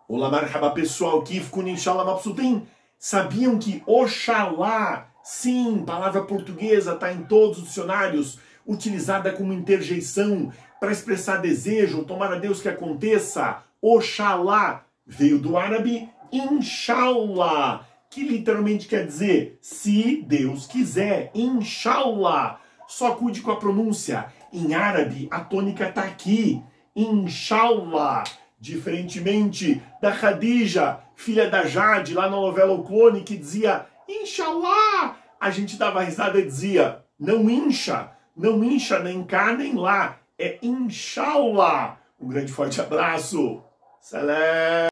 Olá, marhaba pessoal, Kif Kun Inshallah Mabsutin. Sabiam que Oxalá, sim, palavra portuguesa, está em todos os dicionários, utilizada como interjeição para expressar desejo, tomar a Deus que aconteça. Oxalá veio do árabe Inshallah, que literalmente quer dizer se Deus quiser, Inshallah. Só cuide com a pronúncia. Em árabe, a tônica está aqui, Inshallah. Diferentemente da Khadija, filha da Jade, lá na novela O Clone, que dizia Inshallah, a gente dava risada e dizia não incha nem cá nem lá, é Inshallah. Um grande forte abraço. Salam.